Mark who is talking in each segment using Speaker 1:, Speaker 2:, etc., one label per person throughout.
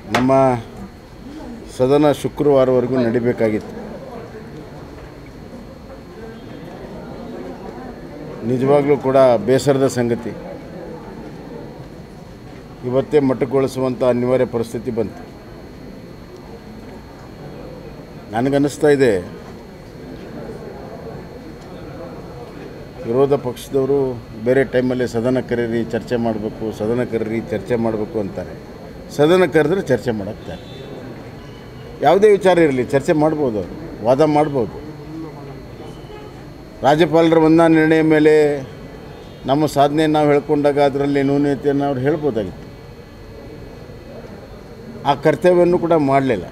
Speaker 1: ನಮ್ಮ ಸದನ ಶುಕ್ರವಾರವರೆಗೂ ನಡಿಬೇಕಾಗಿತ್ತು. ನಿಜವಾಗ್ಲೂ ಕೂಡ ಬೇಸರದ ಸಂಗತಿ. ಇವತ್ತೇ ಮೊಟಕುಗೊಳಿಸುವಂಥ ಅನಿವಾರ್ಯ ಪರಿಸ್ಥಿತಿ ಬಂತು. ನನಗನ್ನಿಸ್ತಾ ಇದೆ ವಿರೋಧ ಪಕ್ಷದವರು ಬೇರೆ ಟೈಮಲ್ಲಿ ಸದನ ಕರೀರಿ ಚರ್ಚೆ ಮಾಡಬೇಕು, ಸದನ ಕರೀರಿ ಚರ್ಚೆ ಮಾಡಬೇಕು ಅಂತಾರೆ. ಸದನ ಕರೆದ್ರೆ ಚರ್ಚೆ ಮಾಡೋಕ್ತಾರೆ. ಯಾವುದೇ ವಿಚಾರ ಇರಲಿ ಚರ್ಚೆ ಮಾಡ್ಬೋದು, ಅವರು ವಾದ ಮಾಡ್ಬೋದು. ರಾಜ್ಯಪಾಲರ ವಂದನಾ ನಿರ್ಣಯ ಮೇಲೆ ನಮ್ಮ ಸಾಧನೆ ನಾವು ಹೇಳ್ಕೊಂಡಾಗ ಅದರಲ್ಲಿ ನ್ಯೂನತೆಯನ್ನು ಅವ್ರು ಹೇಳ್ಬೋದಾಗಿತ್ತು. ಆ ಕರ್ತವ್ಯವನ್ನು ಕೂಡ ಮಾಡಲಿಲ್ಲ.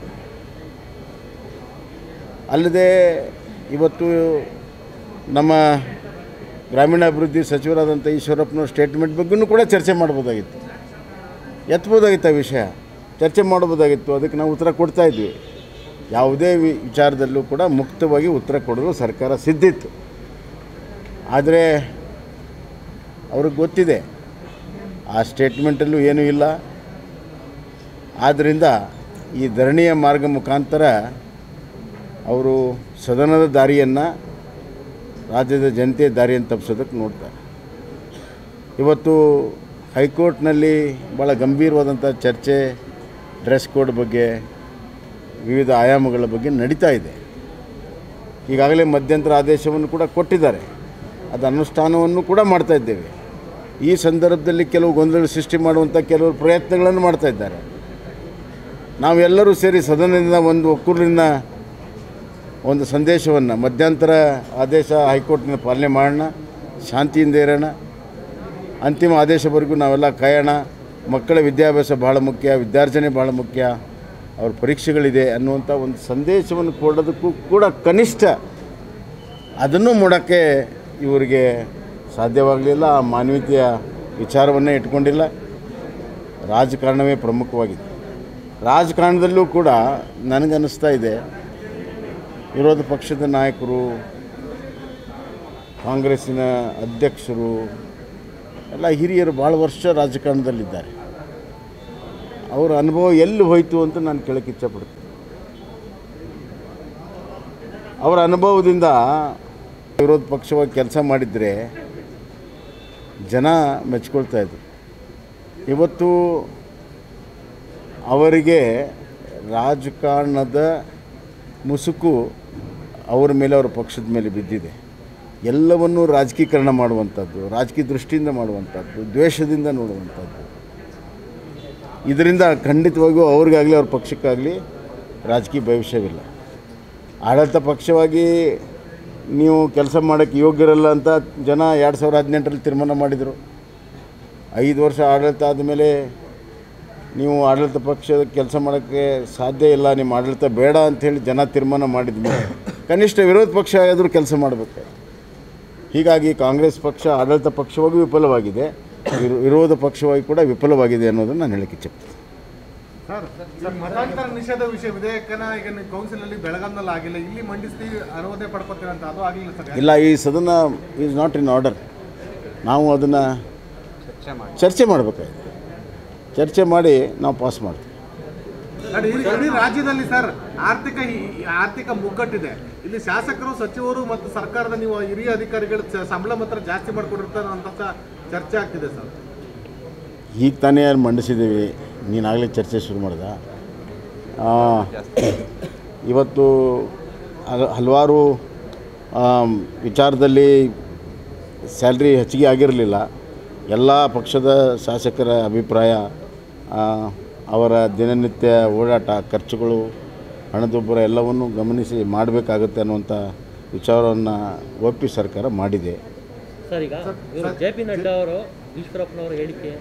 Speaker 1: ಅಲ್ಲದೆ ಇವತ್ತು ನಮ್ಮ ಗ್ರಾಮೀಣಾಭಿವೃದ್ಧಿ ಸಚಿವರಾದಂಥ ಈಶ್ವರಪ್ಪನವ್ರ ಸ್ಟೇಟ್ಮೆಂಟ್ ಬಗ್ಗೆಯೂ ಕೂಡ ಚರ್ಚೆ ಮಾಡ್ಬೋದಾಗಿತ್ತು, ಎತ್ಬೋದಾಗಿತ್ತು. ಆ ವಿಷಯ ಚರ್ಚೆ ಮಾಡ್ಬೋದಾಗಿತ್ತು. ಅದಕ್ಕೆ ನಾವು ಉತ್ತರ ಕೊಡ್ತಾಯಿದ್ವಿ. ಯಾವುದೇ ವಿಚಾರದಲ್ಲೂ ಕೂಡ ಮುಕ್ತವಾಗಿ ಉತ್ತರ ಕೊಡಲು ಸರ್ಕಾರ ಸಿದ್ಧಿತ್ತು. ಆದರೆ ಅವ್ರಿಗೆ ಗೊತ್ತಿದೆ ಆ ಸ್ಟೇಟ್ಮೆಂಟಲ್ಲೂ ಏನೂ ಇಲ್ಲ. ಆದ್ದರಿಂದ ಈ ಧರಣಿಯ ಮಾರ್ಗ ಮುಖಾಂತರ ಅವರು ಸದನದ ದಾರಿಯನ್ನು, ರಾಜ್ಯದ ಜನತೆಯ ದಾರಿಯನ್ನು ತಪ್ಪಿಸೋದಕ್ಕೆ ನೋಡ್ತಾರೆ. ಇವತ್ತು ಹೈಕೋರ್ಟ್ನಲ್ಲಿ ಭಾಳ ಗಂಭೀರವಾದಂಥ ಚರ್ಚೆ ಡ್ರೆಸ್ ಕೋಡ್ ಬಗ್ಗೆ, ವಿವಿಧ ಆಯಾಮಗಳ ಬಗ್ಗೆ ನಡೀತಾ ಇದೆ. ಈಗಾಗಲೇ ಮಧ್ಯಂತರ ಆದೇಶವನ್ನು ಕೂಡ ಕೊಟ್ಟಿದ್ದಾರೆ. ಅದು ಅನುಷ್ಠಾನವನ್ನು ಕೂಡ ಮಾಡ್ತಾಯಿದ್ದೇವೆ. ಈ ಸಂದರ್ಭದಲ್ಲಿ ಕೆಲವು ಗೊಂದಲ ಸೃಷ್ಟಿ ಮಾಡುವಂಥ ಕೆಲವು ಪ್ರಯತ್ನಗಳನ್ನು ಮಾಡ್ತಾಯಿದ್ದಾರೆ. ನಾವೆಲ್ಲರೂ ಸೇರಿ ಸದನದಿಂದ ಒಂದು ಒಕ್ಕೂರಿನ ಒಂದು ಸಂದೇಶವನ್ನು, ಮಧ್ಯಂತರ ಆದೇಶ ಹೈಕೋರ್ಟಿನ ಪಾಲನೆ ಮಾಡೋಣ, ಶಾಂತಿಯಿಂದ ಇರೋಣ, ಅಂತಿಮ ಆದೇಶವರೆಗೂ ನಾವೆಲ್ಲ ಕಾಯೋಣ. ಮಕ್ಕಳ ವಿದ್ಯಾಭ್ಯಾಸ ಭಾಳ ಮುಖ್ಯ, ವಿದ್ಯಾರ್ಜನೆ ಭಾಳ ಮುಖ್ಯ, ಅವ್ರ ಪರೀಕ್ಷೆಗಳಿದೆ ಅನ್ನುವಂಥ ಒಂದು ಸಂದೇಶವನ್ನು ಕೊಡೋದಕ್ಕೂ ಕೂಡ ಕನಿಷ್ಠ ಅದನ್ನು ಮಾಡೋಕ್ಕೆ ಇವರಿಗೆ ಸಾಧ್ಯವಾಗಲಿಲ್ಲ. ಆ ಮಾನವೀಯತೆಯ ವಿಚಾರವನ್ನೇ ಇಟ್ಕೊಂಡಿಲ್ಲ. ರಾಜಕಾರಣವೇ ಪ್ರಮುಖವಾಗಿದೆ. ರಾಜಕಾರಣದಲ್ಲೂ ಕೂಡ ನನಗನ್ನಿಸ್ತಾ ಇದೆ ವಿರೋಧ ಪಕ್ಷದ ನಾಯಕರು, ಕಾಂಗ್ರೆಸ್ಸಿನ ಅಧ್ಯಕ್ಷರು ಎಲ್ಲ ಹಿರಿಯರು ಭಾಳ ವರ್ಷ ರಾಜಕಾರಣದಲ್ಲಿದ್ದಾರೆ. ಅವರ ಅನುಭವ ಎಲ್ಲಿ ಹೋಯಿತು ಅಂತ ನಾನು ಕೇಳೋಕ್ಕೆ ಇಚ್ಛಪಡ್ತೀನಿ. ಅವರ ಅನುಭವದಿಂದ ವಿರೋಧ ಪಕ್ಷವಾಗಿ ಕೆಲಸ ಮಾಡಿದರೆ ಜನ ಮೆಚ್ಕೊಳ್ತಾಯಿದ್ರು. ಇವತ್ತು ಅವರಿಗೆ ರಾಜಕಾರಣದ ಮುಸುಕು ಅವರ ಮೇಲೆ, ಅವರ ಪಕ್ಷದ ಮೇಲೆ ಬಿದ್ದಿದೆ. ಎಲ್ಲವನ್ನೂ ರಾಜಕೀಕರಣ ಮಾಡುವಂಥದ್ದು, ರಾಜಕೀಯ ದೃಷ್ಟಿಯಿಂದ ಮಾಡುವಂಥದ್ದು, ದ್ವೇಷದಿಂದ ನೋಡುವಂಥದ್ದು. ಇದರಿಂದ ಖಂಡಿತವಾಗಿಯೂ ಅವ್ರಿಗಾಗಲಿ ಅವ್ರ ಪಕ್ಷಕ್ಕಾಗಲಿ ರಾಜಕೀಯ ಭವಿಷ್ಯವಿಲ್ಲ. ಆಡಳಿತ ಪಕ್ಷವಾಗಿ ನೀವು ಕೆಲಸ ಮಾಡೋಕ್ಕೆ ಯೋಗ್ಯರಲ್ಲ ಅಂತ ಜನ 2018ರಲ್ಲಿ ತೀರ್ಮಾನ ಮಾಡಿದರು. 5 ವರ್ಷ ಆಡಳಿತ ಆದಮೇಲೆ ನೀವು ಆಡಳಿತ ಪಕ್ಷದ ಕೆಲಸ ಮಾಡೋಕ್ಕೆ ಸಾಧ್ಯ ಇಲ್ಲ, ನಿಮ್ಮ ಆಡಳಿತ ಬೇಡ ಅಂಥೇಳಿ ಜನ ತೀರ್ಮಾನ ಮಾಡಿದ್ಮೇಲೆ ಕನಿಷ್ಠ ವಿರೋಧ ಪಕ್ಷ ಆದರೂ ಕೆಲಸ ಮಾಡಬೇಕು. ಹೀಗಾಗಿ ಕಾಂಗ್ರೆಸ್ ಪಕ್ಷ ಆಡಳಿತ ಪಕ್ಷವಾಗಿ ವಿಫಲವಾಗಿದೆ, ವಿರೋಧ ಪಕ್ಷವಾಗಿ ಕೂಡ ವಿಫಲವಾಗಿದೆ ಅನ್ನೋದನ್ನು ನಾನು ಹೇಳಕ್ಕೆ ಇಚ್ಛೆಪಡ್ತೀನಿ.
Speaker 2: ಸರ್, ಮತಾಂತರ ನಿಷೇಧ ವಿಷಯ ವಿಧೇಯಕನ ಈಗ ಕೌನ್ಸಿಲಲ್ಲಿ ಬೆಳಗಾಂನಲ್ಲಿ ಆಗಿಲ್ಲ, ಇಲ್ಲಿ ಮಂಡಿಸಿ ಅನುಮೋದನೆ ಪಡ್ಕೊತೀವಿ ಅಂತ, ಅದು ಆಗಲಿಲ್ಲ ಸರ್?
Speaker 1: ಇಲ್ಲ, ಈ ಸದನ ಈಸ್ ನಾಟ್ ಇನ್ ಆರ್ಡರ್. ನಾವು ಅದನ್ನು ಚರ್ಚೆ ಮಾಡಬೇಕಾಗಿದೆ. ಚರ್ಚೆ ಮಾಡಿ ನಾವು ಪಾಸ್ ಮಾಡ್ತೀವಿ.
Speaker 2: ಇಡೀ ರಾಜ್ಯದಲ್ಲಿ ಸರ್ ಆರ್ಥಿಕ ಮುಗ್ಗಟ್ಟಿದೆ. ಇಲ್ಲಿ ಶಾಸಕರು, ಸಚಿವರು ಮತ್ತು ಸರ್ಕಾರದ ನೀವು ಹಿರಿಯ ಅಧಿಕಾರಿಗಳು ಸಂಬಳ ಮಾತ್ರ ಜಾಸ್ತಿ ಮಾಡಿಕೊಟ್ಟಿರ್ತಾರೆ ಅಂತ ಚರ್ಚೆ ಆಗ್ತಿದೆ ಸರ್.
Speaker 1: ಈಗ ತಾನೇ ಮಂಡಿಸಿದ್ದೀವಿ, ನೀನಾಗಲೇ ಚರ್ಚೆ ಶುರು ಮಾಡ್ದ. ಇವತ್ತು ಹಲವಾರು ವಿಚಾರದಲ್ಲಿ ಸ್ಯಾಲ್ರಿ ಹೆಚ್ಚಿಗೆ ಆಗಿರಲಿಲ್ಲ. ಎಲ್ಲ ಪಕ್ಷದ ಶಾಸಕರ ಅಭಿಪ್ರಾಯ, ಅವರ ದಿನನಿತ್ಯ ಓಡಾಟ, ಖರ್ಚುಗಳು, ಹಣದುಬ್ಬರ ಎಲ್ಲವನ್ನು ಗಮನಿಸಿ ಮಾಡಬೇಕಾಗುತ್ತೆ ಅನ್ನುವಂಥ ವಿಚಾರವನ್ನು ಒಪ್ಪಿ ಸರ್ಕಾರ ಮಾಡಿದೆ.
Speaker 3: ಸರ್, ಈಗ ಜೆ ಪಿ ನಡ್ಡಾ ಅವರು ಈಶ್ವರಪ್ಪನವರ ಹೇಳಿಕೆ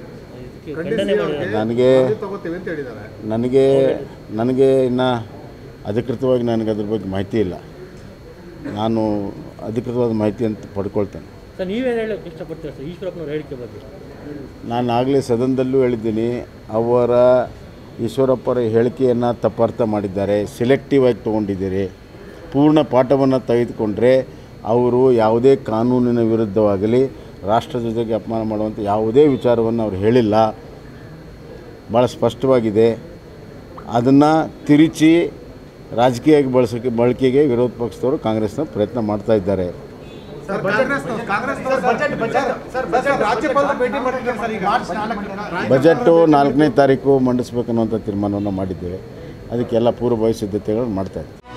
Speaker 1: ನನಗೆ ಇನ್ನು ಅಧಿಕೃತವಾಗಿ ನನಗೆ ಅದ್ರ ಬಗ್ಗೆ ಮಾಹಿತಿ ಇಲ್ಲ. ನಾನು ಅಧಿಕೃತವಾದ ಮಾಹಿತಿ ಅಂತ ಪಡ್ಕೊಳ್ತೇನೆ.
Speaker 3: ಸರ್, ನೀವೇನು ಹೇಳೋಕ್ಕೆ ಇಷ್ಟಪಡ್ತೀರಾ ಸರ್ ಈಶ್ವರಪ್ಪನವ್ರ ಹೇಳಿಕೆ ಬಗ್ಗೆ?
Speaker 1: ನಾನು ಆಗಲೇ ಸದನದಲ್ಲೂ ಹೇಳಿದ್ದೀನಿ, ಅವರ ಈಶ್ವರಪ್ಪರ ಹೇಳಿಕೆಯನ್ನು ತಪ್ಪರ್ಥ ಮಾಡಿದ್ದಾರೆ, ಸೆಲೆಕ್ಟಿವ್ ಆಗಿ ತೊಗೊಂಡಿದ್ದೀರಿ. ಪೂರ್ಣ ಪಾಠವನ್ನು ತೆಗೆದುಕೊಂಡ್ರೆ ಅವರು ಯಾವುದೇ ಕಾನೂನಿನ ವಿರುದ್ಧವಾಗಲಿ ರಾಷ್ಟ್ರದ ಜೊತೆಗೆ ಅಪಮಾನ ಮಾಡುವಂಥ ಯಾವುದೇ ವಿಚಾರವನ್ನು ಅವರು ಹೇಳಿಲ್ಲ. ಭಾಳ ಸ್ಪಷ್ಟವಾಗಿದೆ. ಅದನ್ನು ತಿರುಚಿ ರಾಜಕೀಯವಾಗಿ ಬಳಕೆಗೆ ವಿರೋಧ ಪಕ್ಷದವರು ಕಾಂಗ್ರೆಸ್ನ ಪ್ರಯತ್ನ ಮಾಡ್ತಾ ಇದ್ದಾರೆ.
Speaker 2: ಸರ್ ರಾಜ್ಯಪಾಲರು ಭೇಟಿ ಮಾಡಿದ್ದಾರೆ ಸರ್. ಈಗ
Speaker 1: ಬಜೆಟು 4ನೇ ತಾರೀಕು ಮಂಡಿಸ್ಬೇಕನ್ನುವಂಥ ತೀರ್ಮಾನವನ್ನು ಮಾಡಿದ್ದೇವೆ. ಅದಕ್ಕೆಲ್ಲ ಪೂರ್ವಭಾವಿ ಸಿದ್ಧತೆಗಳು ಮಾಡ್ತಾ ಇದ್ದೀವಿ.